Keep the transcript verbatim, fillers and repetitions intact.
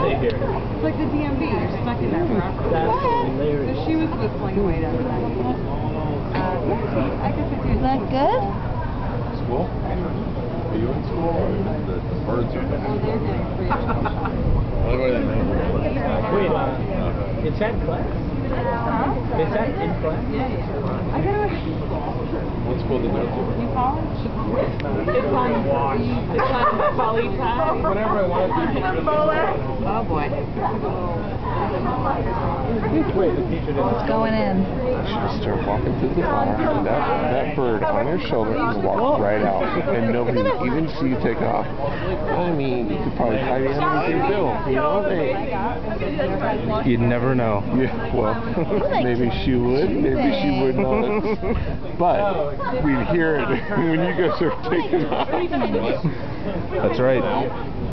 stay here. It's like the D M V. You're stuck in there forever. That's hilarious. So she was whistling away down there. Uh, I guess I do. Is that good? School? Are you in school or the birds are there? Oh, they're getting free. What are they making? Wait, uh, is that class? Huh? Is that in class? Yeah, yeah. I gotta. What school did you go to? New College? It's on. It's on Poly Time. Whatever I want. Oh boy. Wait, the teacher didn't. It's going in. She just started walking through the bar, and that, that bird on her shoulder just walked right out, and nobody would even see you take off. I mean, you could probably hide it underneath your bill, you know? They, you'd never know. Yeah, well, maybe she would, maybe she would not. But we'd hear it when you guys are taking off. That's right.